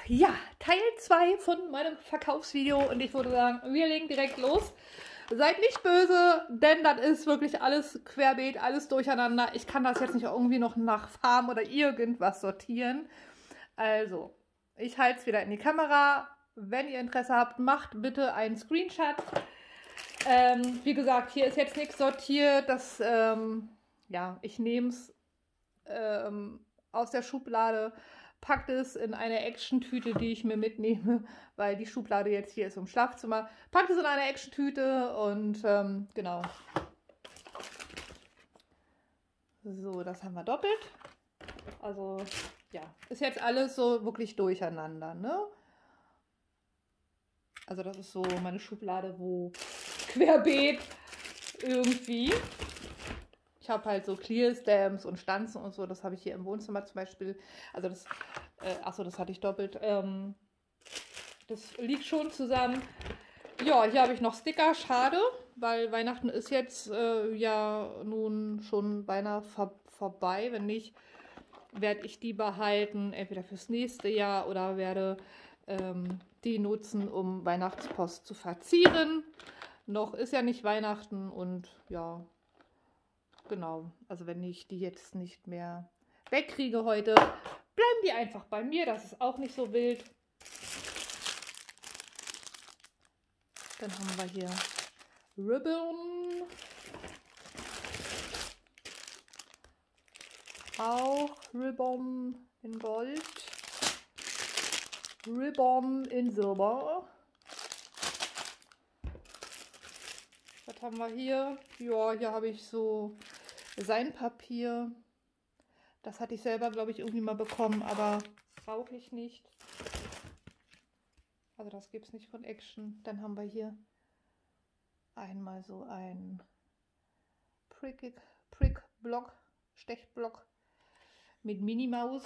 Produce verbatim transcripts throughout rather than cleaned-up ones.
Ja, Teil zwei von meinem Verkaufsvideo und ich würde sagen, wir legen direkt los. Seid nicht böse, denn das ist wirklich alles querbeet, alles durcheinander. Ich kann das jetzt nicht irgendwie noch nach Farben oder irgendwas sortieren. Also, ich halte es wieder in die Kamera. Wenn ihr Interesse habt, macht bitte einen Screenshot. Ähm, wie gesagt, hier ist jetzt nichts sortiert. Das, ähm, ja, ich nehme es ähm, aus der Schublade, packt es in eine Action-Tüte, die ich mir mitnehme, weil die Schublade jetzt hier ist im Schlafzimmer. Packt es in eine Action-Tüte und ähm, genau. So, das haben wir doppelt. Also, ja, ist jetzt alles so wirklich durcheinander, ne? Also das ist so meine Schublade, wo querbeet irgendwie. Ich habe halt so Clear Stamps und Stanzen und so, das habe ich hier im Wohnzimmer zum Beispiel. Also das, äh, achso, das hatte ich doppelt. Ähm, das liegt schon zusammen. Ja, hier habe ich noch Sticker, schade, weil Weihnachten ist jetzt äh, ja nun schon beinahe vor vorbei. Wenn nicht, werde ich die behalten, entweder fürs nächste Jahr oder werde ähm, die nutzen, um Weihnachtspost zu verzieren. Noch ist ja nicht Weihnachten und ja, genau. Also wenn ich die jetzt nicht mehr wegkriege heute, bleiben die einfach bei mir. Das ist auch nicht so wild. Dann haben wir hier Ribbon. Auch Ribbon in Gold. Ribbon in Silber. Was haben wir hier? Ja, hier habe ich so Designpapier. Das hatte ich selber, glaube ich, irgendwie mal bekommen, aber brauche ich nicht. Also das gibt es nicht von Action. Dann haben wir hier einmal so ein Prick, Prick-Block, Stechblock mit Minimaus.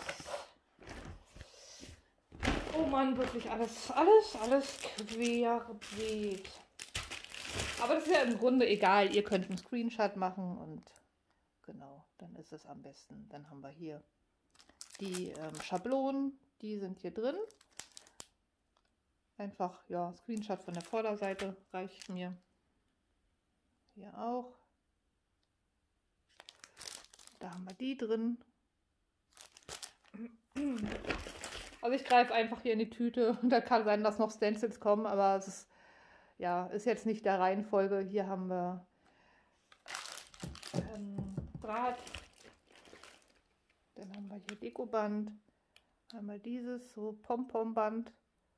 Oh Mann, wirklich alles, alles, alles querbeet. Aber das ist ja im Grunde egal. Ihr könnt einen Screenshot machen und genau, dann ist es am besten. Dann haben wir hier die ähm, Schablonen, die sind hier drin. Einfach, ja, Screenshot von der Vorderseite reicht mir. Hier auch. Da haben wir die drin. Also ich greife einfach hier in die Tüte und da kann sein, dass noch Stencils kommen, aber es ist, ja, ist jetzt nicht der Reihenfolge. Hier haben wir ähm, Draht. Dann haben wir hier Dekoband. Einmal dieses, so Pom-Pom-Band.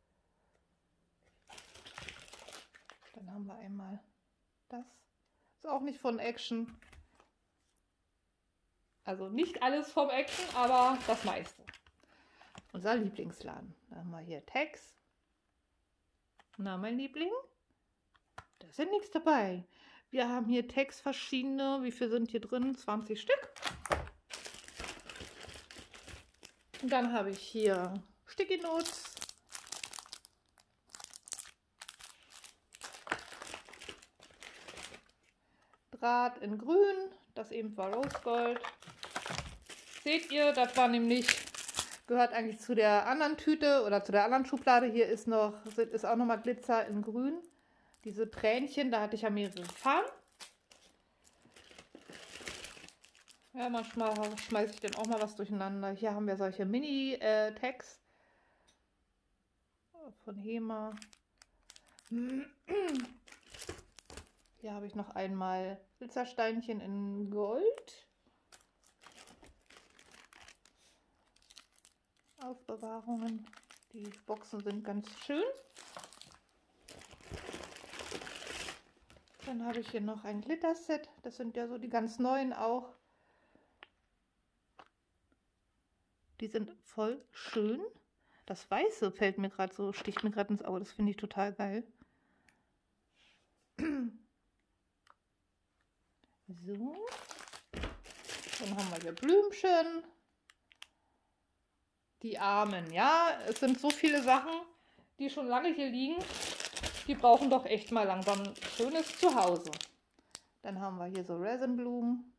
Dann haben wir einmal das. Ist auch nicht von Action. Also nicht alles vom Action, aber das meiste. Unser Lieblingsladen. Dann haben wir hier Tags. Na, mein Liebling? Da ist ja nichts dabei. Wir haben hier Tags verschiedene. Wie viele sind hier drin? zwanzig Stück. Und dann habe ich hier Sticky Notes. Draht in grün. Das eben war Rose Gold. Seht ihr, das war nämlich, gehört eigentlich zu der anderen Tüte oder zu der anderen Schublade. Hier ist noch, ist auch nochmal Glitzer in grün. Diese Tränchen, da hatte ich ja mehrere Farben. Ja, manchmal schmeiße ich dann auch mal was durcheinander. Hier haben wir solche Mini-Tags von Hema. Hier habe ich noch einmal Glitzersteinchen in Gold. Aufbewahrungen. Die Boxen sind ganz schön. Dann habe ich hier noch ein Glitter-Set. Das sind ja so die ganz neuen auch. Die sind voll schön. Das Weiße fällt mir gerade so, sticht mir gerade ins Auge. Das finde ich total geil. So. Dann haben wir hier Blümchen. Die Armen, ja. Es sind so viele Sachen, die schon lange hier liegen. Die brauchen doch echt mal langsam ein schönes Zuhause. Dann haben wir hier so Resinblumen.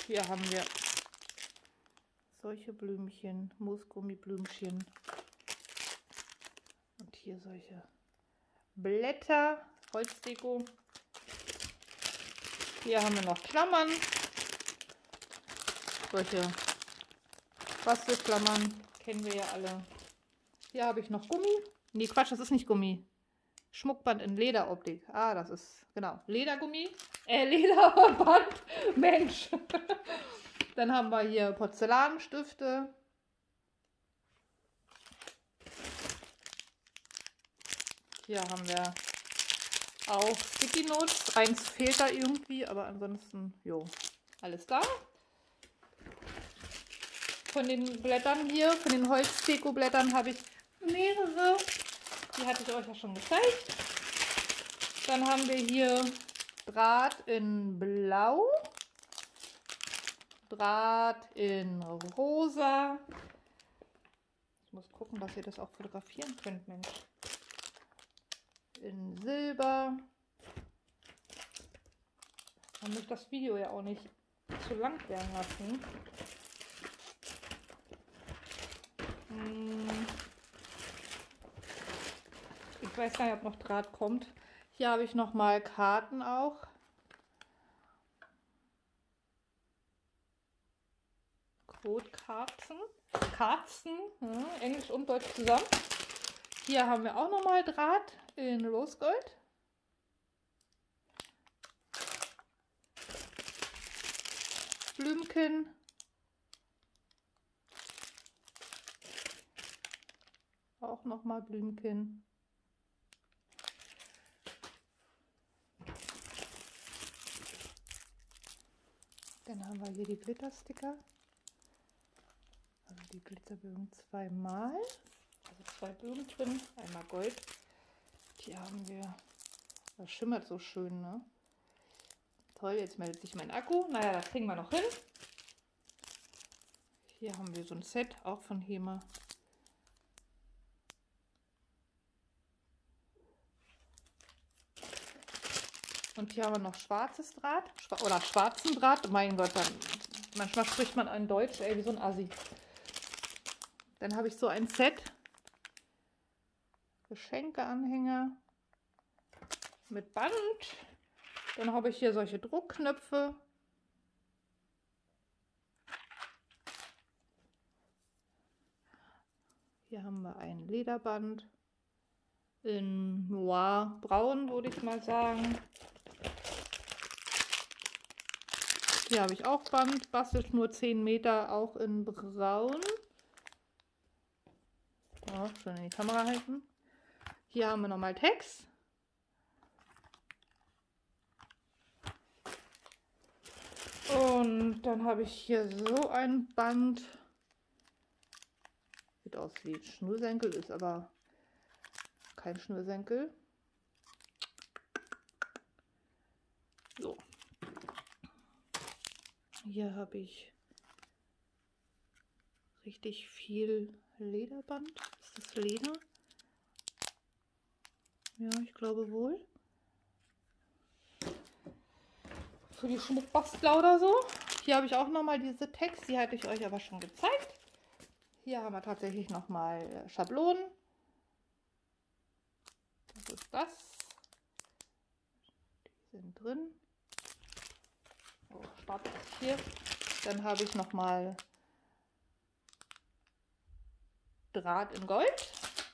Hier haben wir solche Blümchen, Moosgummiblümchen. Und hier solche Blätter, Holzdeko. Hier haben wir noch Klammern. Solche Bastelklammern kennen wir ja alle. Hier habe ich noch Gummi. Nee, Quatsch, das ist nicht Gummi. Schmuckband in Lederoptik. Ah, das ist, genau, Ledergummi. Äh, Lederband. Mensch. Dann haben wir hier Porzellanstifte. Hier haben wir auch Sticky Notes. Eins fehlt da irgendwie, aber ansonsten, jo, alles da. Von den Blättern hier, von den Holzdeko-Blättern habe ich mehrere. Die hatte ich euch ja schon gezeigt. Dann haben wir hier Draht in Blau, Draht in Rosa. Ich muss gucken, dass ihr das auch fotografieren könnt, Mensch. In Silber. Man muss das Video ja auch nicht zu lang werden lassen. Hm. Ich weiß gar nicht, ob noch Draht kommt. Hier habe ich noch mal Karten auch. Quote-Karten. Karten, ja, Englisch und Deutsch zusammen. Hier haben wir auch noch mal Draht in Rosgold. Blümchen. Auch noch mal Blümchen. Dann haben wir hier die Glittersticker. Also die Glitterbögen zweimal. Also zwei Bögen drin, einmal Gold. Hier haben wir, das schimmert so schön, ne? Toll, jetzt meldet sich mein Akku. Naja, das kriegen wir noch hin. Hier haben wir so ein Set, auch von Hema. Und hier haben wir noch schwarzes Draht. Oder schwarzen Draht. Mein Gott, dann, manchmal spricht man ein Deutsch, ey, wie so ein Assi. Dann habe ich so ein Set. Geschenkeanhänger. Mit Band. Dann habe ich hier solche Druckknöpfe. Hier haben wir ein Lederband. In Noir Braun, würde ich mal sagen. Hier habe ich auch Band, Bastelschnur zehn Meter, auch in Braun. Ja, schön in die Kamera halten. Hier haben wir nochmal Text. Und dann habe ich hier so ein Band. Sieht aus wie Schnürsenkel, ist aber kein Schnürsenkel. So. Hier habe ich richtig viel Lederband. Ist das Leder? Ja, ich glaube wohl. Für die Schmuckbastler oder so. Hier habe ich auch nochmal diese Text, die hatte ich euch aber schon gezeigt. Hier haben wir tatsächlich nochmal Schablonen. Was ist das? Die sind drin. So, Start ist hier. Dann habe ich nochmal Draht in Gold.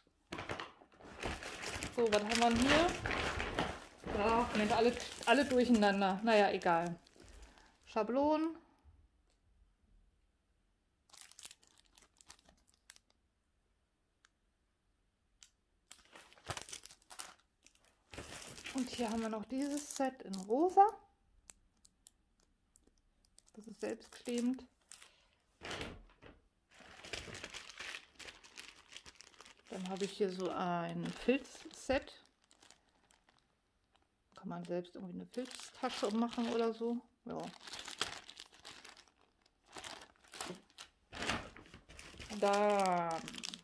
So, was haben wir hier? Ja, Mensch, alle, alle durcheinander. Naja, egal. Schablonen. Und hier haben wir noch dieses Set in rosa. Das ist selbstklebend. Dann habe ich hier so ein Filzset. Kann man selbst irgendwie eine Filztasche machen oder so. Ja. Dann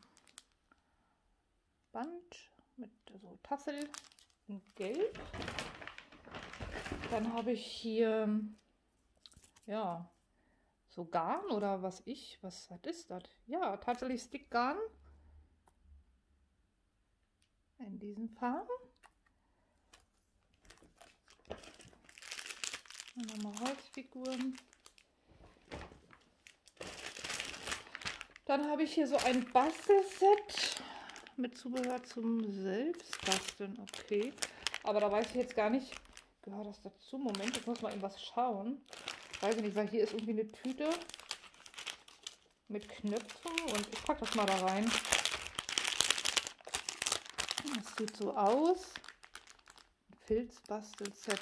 Band mit so Tassel in Gelb. Dann habe ich hier ja so Garn oder was ich, was, was ist das? Ja, tatsächlich Stickgarn in diesen Farben. Und nochmal Holzfiguren. Dann habe ich hier so ein Bastelset mit Zubehör zum Selbstbasteln. Okay, aber da weiß ich jetzt gar nicht, gehört das dazu? Moment, ich muss mal eben was schauen. Weiß ich nicht, weil hier ist irgendwie eine Tüte mit Knöpfen und ich packe das mal da rein. Das sieht so aus. Filzbastelset.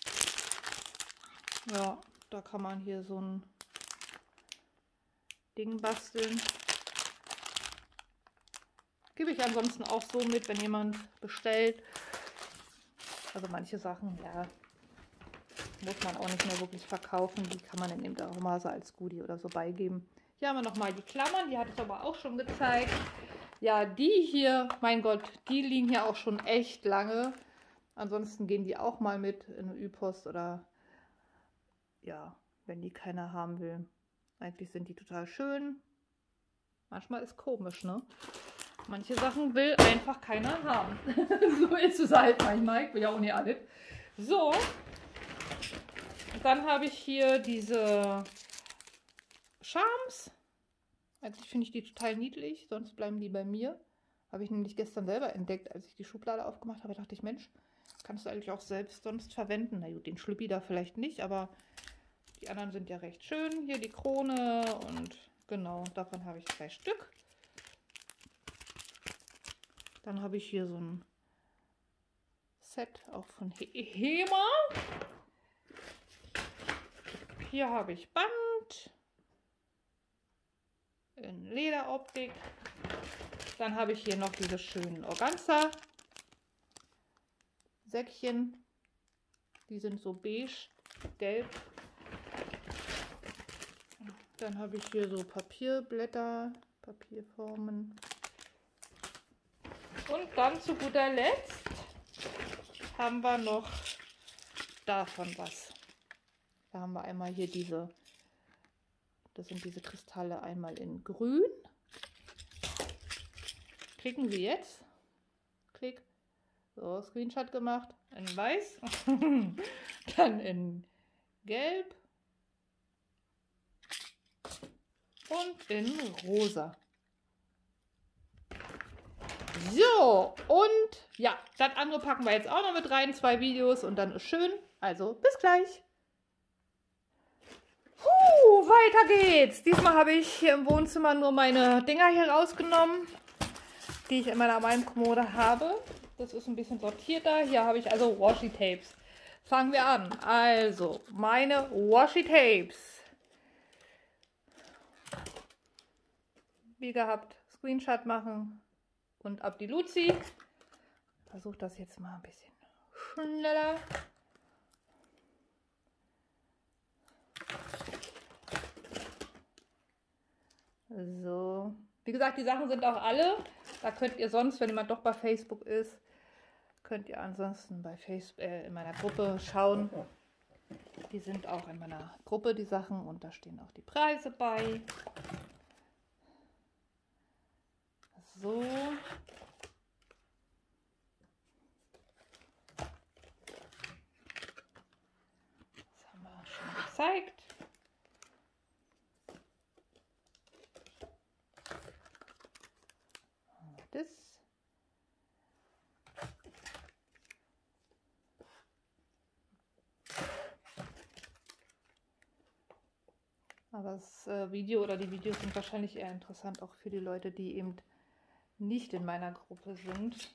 Ja, da kann man hier so ein Ding basteln. Gebe ich ansonsten auch so mit, wenn jemand bestellt. Also manche Sachen, ja, muss man auch nicht mehr wirklich verkaufen. Die kann man dann eben auch mal so als Goodie oder so beigeben. Hier haben wir nochmal die Klammern, die hatte ich aber auch schon gezeigt. Ja, die hier, mein Gott, die liegen hier auch schon echt lange. Ansonsten gehen die auch mal mit in eine Ü-Post oder ja, wenn die keiner haben will. Eigentlich sind die total schön. Manchmal ist komisch, ne? Manche Sachen will einfach keiner haben. So ist es halt manchmal. Ich will ja auch nicht alles. So. Dann habe ich hier diese Charms. Eigentlich finde ich die total niedlich, sonst bleiben die bei mir. Habe ich nämlich gestern selber entdeckt, als ich die Schublade aufgemacht habe. Dachte ich, Mensch, kannst du eigentlich auch selbst sonst verwenden. Na gut, den Schlüppi da vielleicht nicht, aber die anderen sind ja recht schön. Hier die Krone und genau, davon habe ich zwei Stück. Dann habe ich hier so ein Set auch von Hema. Hier habe ich Band in Lederoptik. Dann habe ich hier noch diese schönen Organza Säckchen. Die sind so beige, gelb. Dann habe ich hier so Papierblätter, Papierformen. Und dann zu guter Letzt haben wir noch davon was. Da haben wir einmal hier diese, das sind diese Kristalle einmal in grün. Klicken wir jetzt. Klick. So, Screenshot gemacht. In weiß. Dann in gelb. Und in rosa. So, und ja, das andere packen wir jetzt auch noch mit rein. Zwei Videos und dann ist schön. Also, bis gleich. Puh, weiter geht's. Diesmal habe ich hier im Wohnzimmer nur meine Dinger hier rausgenommen, die ich in meiner Malmkommode habe. Das ist ein bisschen sortierter. Hier habe ich also Washi-Tapes. Fangen wir an. Also, meine Washi-Tapes. Wie gehabt, Screenshot machen und ab die Luzi. Versuche das jetzt mal ein bisschen schneller. So, wie gesagt, die Sachen sind auch alle. Da könnt ihr sonst, wenn jemand doch bei Facebook ist, könnt ihr ansonsten bei Facebook äh, in meiner Gruppe schauen. Die sind auch in meiner Gruppe, die Sachen, und da stehen auch die Preise bei. So. Das haben wir schon gezeigt. Das. Aber das äh, Video oder die Videos sind wahrscheinlich eher interessant auch für die Leute, die eben nicht in meiner Gruppe sind.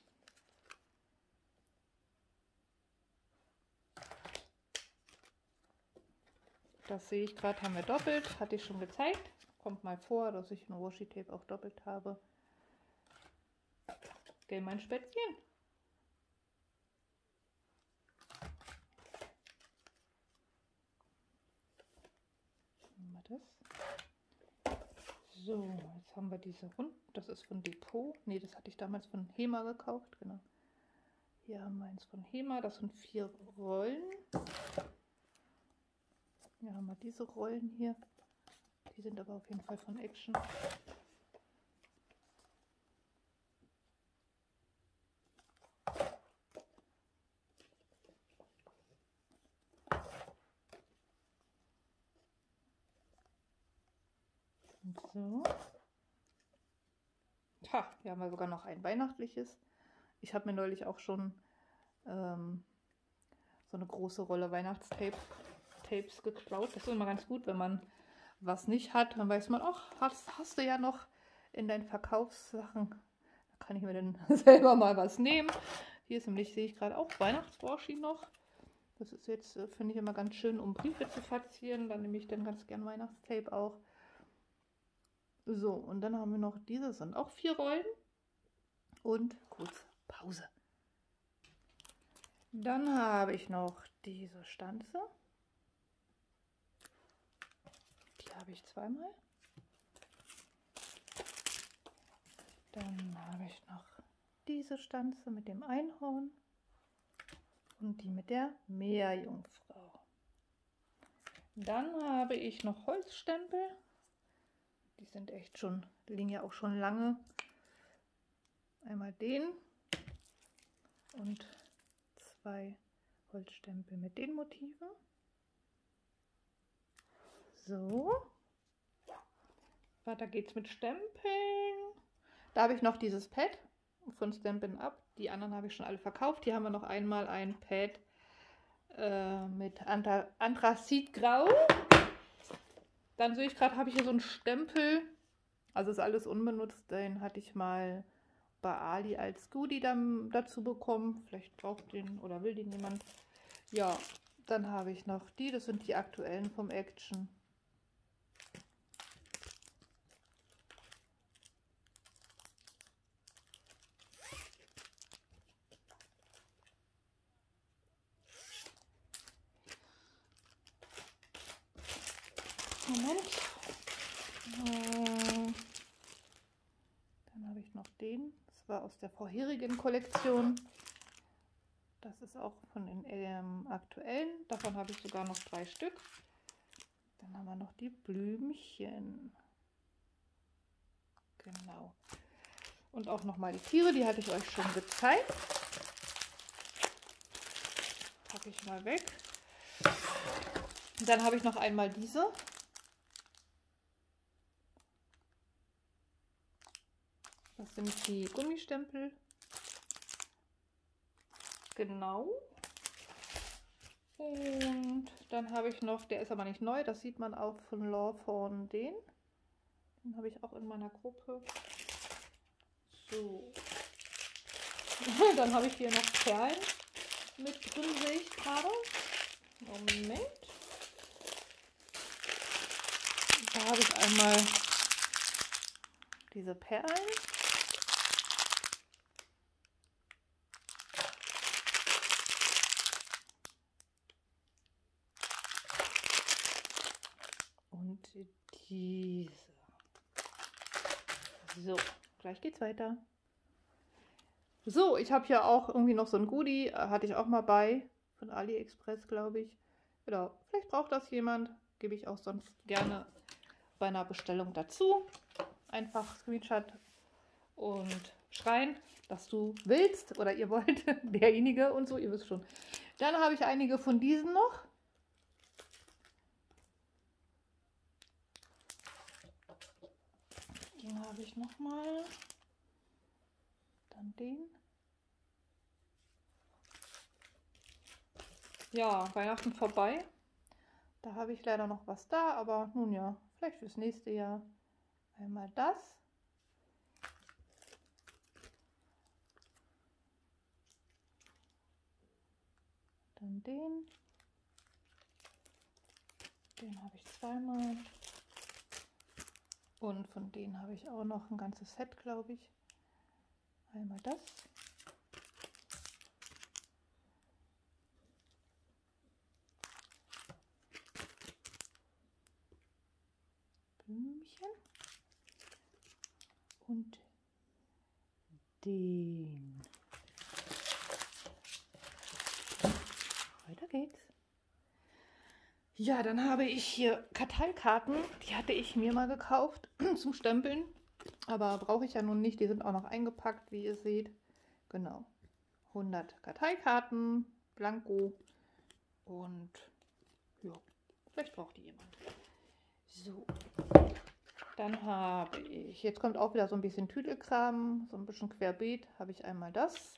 Das sehe ich gerade, haben wir doppelt, hatte ich schon gezeigt. Kommt mal vor, dass ich ein Washi-Tape auch doppelt habe. Gell, mein Spätzchen? Das. So, jetzt haben wir diese Runden. Das ist von Depot. Ne, das hatte ich damals von Hema gekauft. Genau. Hier haben wir eins von Hema. Das sind vier Rollen. Hier haben wir diese Rollen hier. Die sind aber auf jeden Fall von Action. Und so. Ha, hier haben wir sogar noch ein weihnachtliches. Ich habe mir neulich auch schon ähm, so eine große Rolle Weihnachtstape Tapes geklaut. Das ist immer ganz gut, wenn man was nicht hat, dann weiß man, ach, hast, hast du ja noch in deinen Verkaufssachen. Da kann ich mir dann selber mal was nehmen. Hier ist nämlich, sehe ich gerade auch Weihnachtswashi noch. Das ist jetzt, finde ich, immer ganz schön, um Briefe zu verzieren. Dann nehme ich dann ganz gern Weihnachtstape auch. So, und dann haben wir noch diese, sind auch vier Rollen. Und kurz Pause. Dann habe ich noch diese Stanze. Die habe ich zweimal. Dann habe ich noch diese Stanze mit dem Einhorn und die mit der Meerjungfrau. Dann habe ich noch Holzstempel. Die sind echt schon, die liegen ja auch schon lange. Einmal den und zwei Holzstempel mit den Motiven. So. Weiter geht's mit Stempeln. Da habe ich noch dieses Pad von Stampin' Up. Die anderen habe ich schon alle verkauft. Hier haben wir noch einmal ein Pad äh, mit Anthrazitgrau. Dann sehe ich gerade, habe ich hier so einen Stempel. Also ist alles unbenutzt. Den hatte ich mal bei Ali als Goodie dann dazu bekommen. Vielleicht braucht den oder will den jemand. Ja, dann habe ich noch die. Das sind die aktuellen vom Action. Moment. Äh, dann habe ich noch den. Das war aus der vorherigen Kollektion. Das ist auch von den ähm, aktuellen. Davon habe ich sogar noch drei Stück. Dann haben wir noch die Blümchen. Genau. Und auch noch mal die Tiere, die hatte ich euch schon gezeigt. Packe ich mal weg. Und dann habe ich noch einmal diese. Das sind die Gummistempel. Genau. Und dann habe ich noch, der ist aber nicht neu, das sieht man auch von Lawthorn den. Den habe ich auch in meiner Gruppe. So. Dann habe ich hier noch Perlen mit drin, sehe ich gerade. Moment. Da habe ich einmal diese Perlen. Und diese. So, gleich geht's weiter. So, ich habe hier auch irgendwie noch so ein Goodie, äh, hatte ich auch mal bei, von AliExpress, glaube ich. Genau, vielleicht braucht das jemand, gebe ich auch sonst gerne bei einer Bestellung dazu. Einfach Screenshot und schreien, dass du willst oder ihr wollt, derjenige und so, ihr wisst schon. Dann habe ich einige von diesen noch. Den habe ich noch mal. Dann den. Ja, Weihnachten vorbei. Da habe ich leider noch was da, aber nun ja, vielleicht fürs nächste Jahr. Einmal das. Dann den. Den habe ich zweimal. Und von denen habe ich auch noch ein ganzes Set, glaube ich. Einmal das. Blümchen. Und den. Weiter geht's. Ja, dann habe ich hier Karteikarten. Die hatte ich mir mal gekauft zum Stempeln. Aber brauche ich ja nun nicht. Die sind auch noch eingepackt, wie ihr seht. Genau. hundert Karteikarten, Blanko. Und ja, vielleicht braucht die jemand. So. Dann habe ich, jetzt kommt auch wieder so ein bisschen Tüdelkram, so ein bisschen querbeet, habe ich einmal das.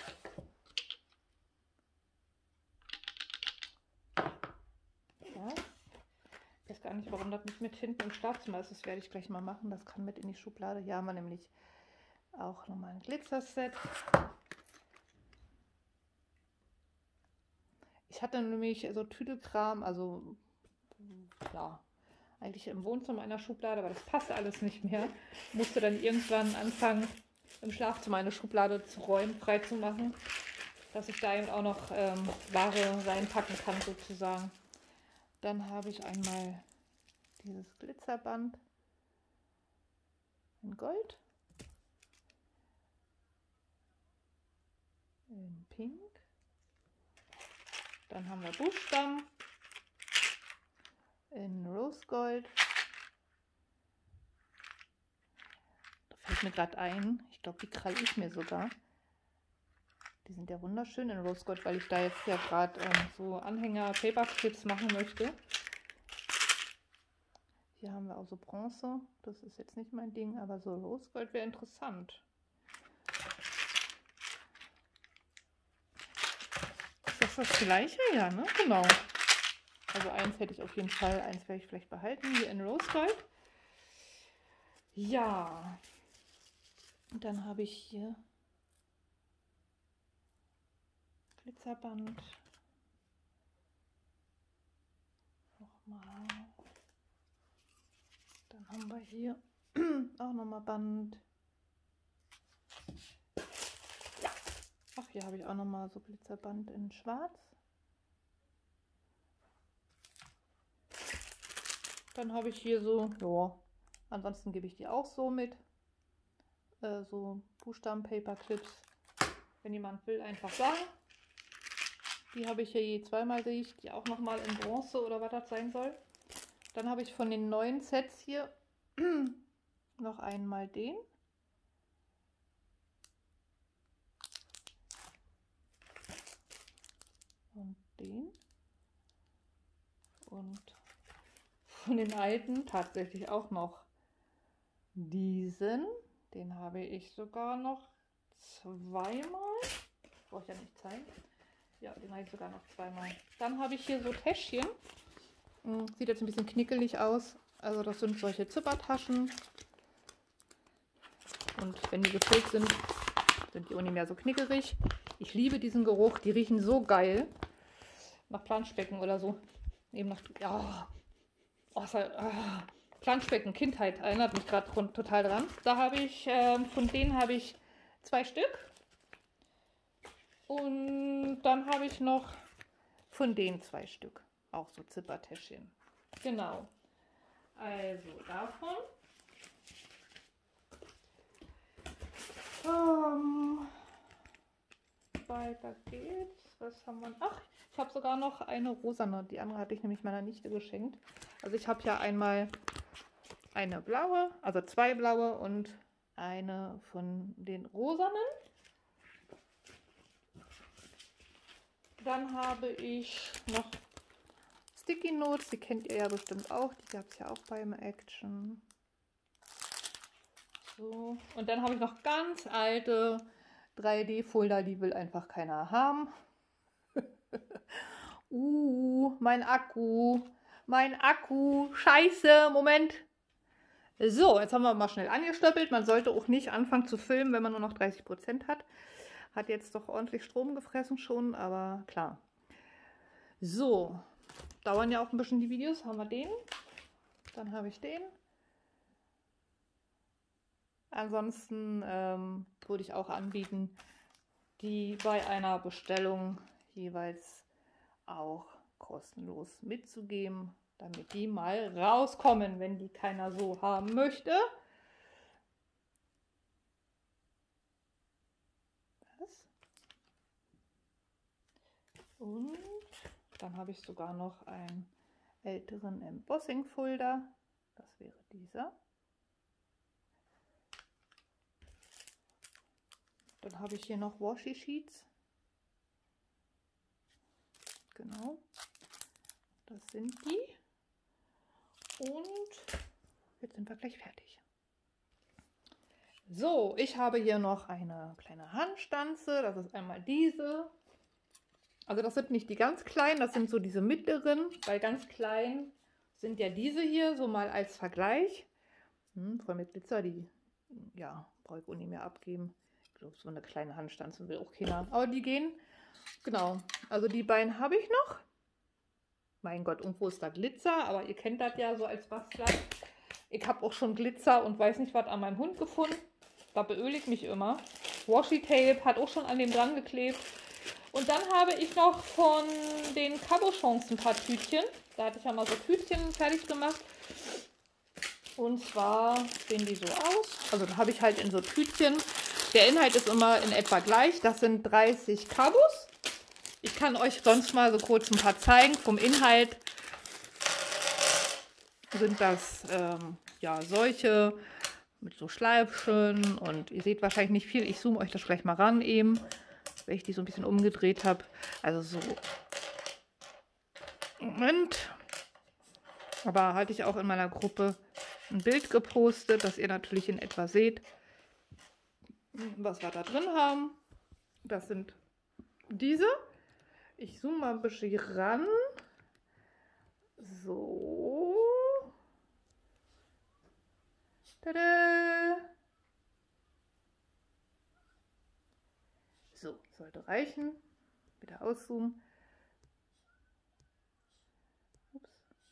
Ja. Ich weiß gar nicht, warum das nicht mit hinten im Schlafzimmer ist, das werde ich gleich mal machen. Das kann mit in die Schublade. Hier haben wir nämlich auch nochmal ein Glitzerset. Ich hatte nämlich so Tüdelkram, also ja, eigentlich im Wohnzimmer einer Schublade, aber das passte alles nicht mehr. Musste dann irgendwann anfangen, im Schlafzimmer eine Schublade zu räumen, frei zu machen, dass ich da eben auch noch ähm, Ware reinpacken kann sozusagen. Dann habe ich einmal dieses Glitzerband in Gold, in Pink. Dann haben wir Buchstaben in Rose Gold. Da fällt mir gerade ein, ich glaube, die kralle ich mir sogar. Die sind ja wunderschön in Rose Gold, weil ich da jetzt ja gerade ähm, so Anhänger Paperclips machen möchte. Hier haben wir auch so Bronze. Das ist jetzt nicht mein Ding, aber so Rose Gold wäre interessant. Ist das das gleiche? Ja, ne? Genau. Also eins hätte ich auf jeden Fall, eins werde ich vielleicht behalten, hier in Rose Gold. Ja. Und dann habe ich hier Glitzerband. Nochmal. Dann haben wir hier auch nochmal Band. Ach, hier habe ich auch nochmal so Glitzerband in Schwarz. Dann habe ich hier so, ja, ansonsten gebe ich die auch so mit. Äh, so Buchstaben-Paperclips. Wenn jemand will, einfach sagen. Die habe ich hier je zweimal, sehe ich, die auch nochmal in Bronze oder was das sein soll. Dann habe ich von den neuen Sets hier noch einmal den. Und den. Und von den alten tatsächlich auch noch diesen. Den habe ich sogar noch zweimal. Brauche ich ja nicht zeigen. Ja, den habe ich sogar noch zweimal. Dann habe ich hier so Täschchen. Sieht jetzt ein bisschen knickelig aus. Also das sind solche Zippertaschen. Und wenn die gefüllt sind, sind die auch nicht mehr so knickerig. Ich liebe diesen Geruch. Die riechen so geil. Nach Planschbecken oder so. Eben nach... Ja, oh, oh, Planschbecken, Kindheit, erinnert mich gerade total dran. Da habe ich, äh, von denen habe ich zwei Stück. Und dann habe ich noch von denen zwei Stück. Auch so Zippertäschchen. Genau. Also davon. Um, weiter geht's. Was haben wir? Ach, ich habe sogar noch eine rosane. Die andere hatte ich nämlich meiner Nichte geschenkt. Also ich habe ja einmal eine blaue, also zwei blaue und eine von den rosanen. Dann habe ich noch Sticky Notes, die kennt ihr ja bestimmt auch. Die gab es ja auch beim Action. So. Und dann habe ich noch ganz alte drei D-Folder, die will einfach keiner haben. uh, mein Akku. Mein Akku. Scheiße, Moment. So, jetzt haben wir mal schnell angestöppelt. Man sollte auch nicht anfangen zu filmen, wenn man nur noch dreißig Prozent hat. Hat jetzt doch ordentlich Strom gefressen schon, aber klar. So, dauern ja auch ein bisschen die Videos. Haben wir den. Dann habe ich den. Ansonsten ähm, würde ich auch anbieten, die bei einer Bestellung jeweils auch kostenlos mitzugeben, damit die mal rauskommen, wenn die keiner so haben möchte. Das. Und dann habe ich sogar noch ein älteren Embossing Folder. Das wäre dieser. Dann habe ich hier noch Washi Sheets. Genau. Das sind die. Und jetzt sind wir gleich fertig. So, ich habe hier noch eine kleine Handstanze. Das ist einmal diese. Also das sind nicht die ganz kleinen, das sind so diese mittleren. Weil ganz klein sind ja diese hier, so mal als Vergleich. Hm, voll mit Glitzer, die ja, brauche ich auch nicht mehr abgeben. Ich glaube, so eine kleine Handstanze will auch keiner. Aber die gehen, genau. Also die beiden habe ich noch. Mein Gott, irgendwo ist da Glitzer, aber ihr kennt das ja so als Bastler. Ich habe auch schon Glitzer und weiß nicht was an meinem Hund gefunden. Da beöle ich mich immer. Washi Tape hat auch schon an dem dran geklebt. Und dann habe ich noch von den Cabochons ein paar Tütchen. Da hatte ich ja mal so Tütchen fertig gemacht. Und zwar sehen die so aus. Also da habe ich halt in so Tütchen. Der Inhalt ist immer in etwa gleich. Das sind dreißig Cabos. Ich kann euch sonst mal so kurz ein paar zeigen. Vom Inhalt sind das ähm, ja solche mit so Schleifchen. Und ihr seht wahrscheinlich nicht viel. Ich zoome euch das gleich mal ran eben, weil ich die so ein bisschen umgedreht habe. Also so. Moment. Aber hatte ich auch in meiner Gruppe ein Bild gepostet, dass ihr natürlich in etwa seht, was wir da drin haben. Das sind diese. Ich zoome mal ein bisschen ran. So. Tada. So, sollte reichen. Wieder auszoomen. Ups.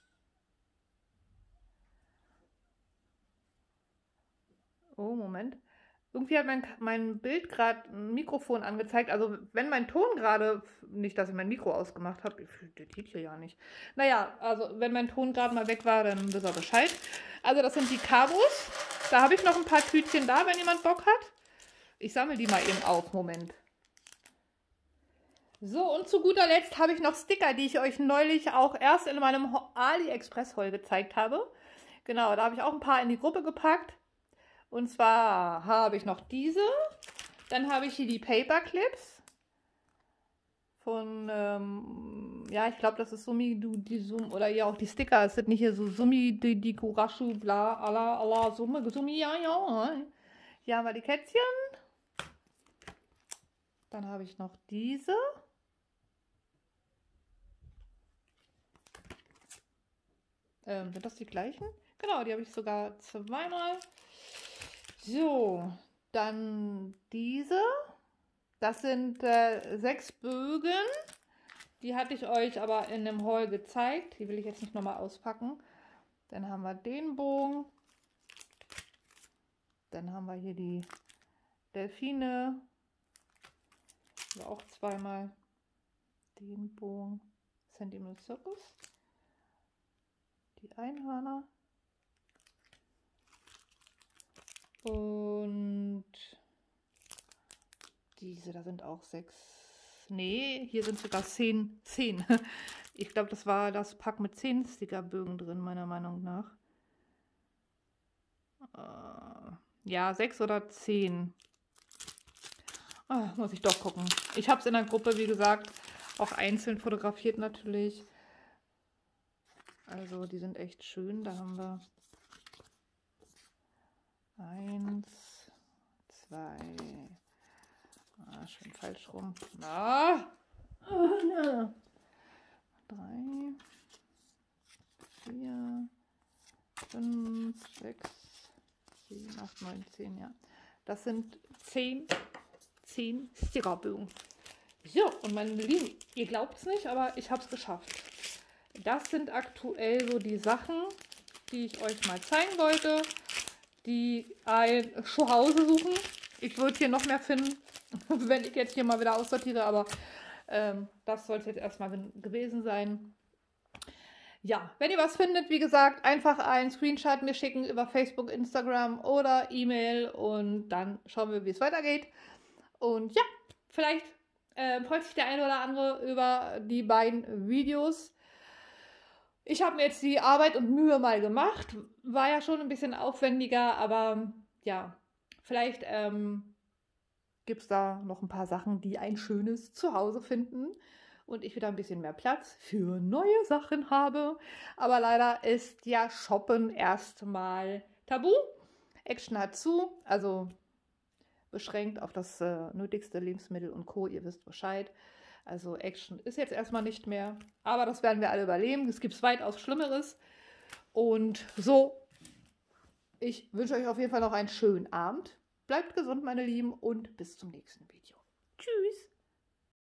Oh, Moment. Irgendwie hat mein, mein Bild gerade ein Mikrofon angezeigt. Also wenn mein Ton gerade, nicht, dass ich mein Mikro ausgemacht habe, das geht hier ja nicht. Naja, also wenn mein Ton gerade mal weg war, dann wisst ihr Bescheid. Also das sind die Cabos. Da habe ich noch ein paar Tütchen da, wenn jemand Bock hat. Ich sammle die mal eben auf. Moment. So, und zu guter Letzt habe ich noch Sticker, die ich euch neulich auch erst in meinem AliExpress-Haul gezeigt habe. Genau, da habe ich auch ein paar in die Gruppe gepackt. Und zwar habe ich noch diese. Dann habe ich hier die Paperclips. Von, ähm, ja, ich glaube, das ist Sumi, du, die Sum, oder ja auch die Sticker. Es sind nicht hier so Sumi, die, die Kurashu, bla, ala, ala, Summe, Sumi, ja, ja. Hier haben wir die Kätzchen. Dann habe ich noch diese. Ähm, sind das die gleichen? Genau, die habe ich sogar zweimal. So, dann diese. Das sind äh, sechs Bögen. Die hatte ich euch aber in dem Haul gezeigt. Die will ich jetzt nicht nochmal auspacken. Dann haben wir den Bogen. Dann haben wir hier die Delfine. Also auch zweimal den Bogen. Sentimental Circus. Die Einhörner. Und diese, da sind auch sechs. Nee, hier sind sogar zehn. zehn. Ich glaube, das war das Pack mit zehn Stickerbögen drin, meiner Meinung nach. Äh, ja, sechs oder zehn. Oh, muss ich doch gucken. Ich habe es in der Gruppe, wie gesagt, auch einzeln fotografiert natürlich. Also die sind echt schön. Da haben wir eins, zwei, ah, schön falsch rum. Ah, drei, vier, fünf, sechs, sieben, acht, neun, zehn, ja. Das sind zehn, zehn Stickerbögen. So, und meine Lieben, ihr glaubt es nicht, aber ich habe es geschafft. Das sind aktuell so die Sachen, die ich euch mal zeigen wollte, die ein Zuhause suchen. Ich würde hier noch mehr finden, wenn ich jetzt hier mal wieder aussortiere, aber ähm, das sollte jetzt erstmal gewesen sein. Ja, wenn ihr was findet, wie gesagt, einfach einen Screenshot mir schicken über Facebook, Instagram oder E-Mail und dann schauen wir, wie es weitergeht. Und ja, vielleicht äh, freut sich der eine oder andere über die beiden Videos. ich habe mir jetzt die Arbeit und Mühe mal gemacht. War ja schon ein bisschen aufwendiger, aber ja, vielleicht ähm, gibt es da noch ein paar Sachen, die ein schönes Zuhause finden und ich wieder ein bisschen mehr Platz für neue Sachen habe. Aber leider ist ja Shoppen erstmal tabu. Action hat zu, also beschränkt auf das äh, nötigste Lebensmittel und Co. Ihr wisst Bescheid. Also Action ist jetzt erstmal nicht mehr, aber das werden wir alle überleben. Es gibt weitaus Schlimmeres. Und so, ich wünsche euch auf jeden Fall noch einen schönen Abend. Bleibt gesund, meine Lieben, und bis zum nächsten Video. Tschüss!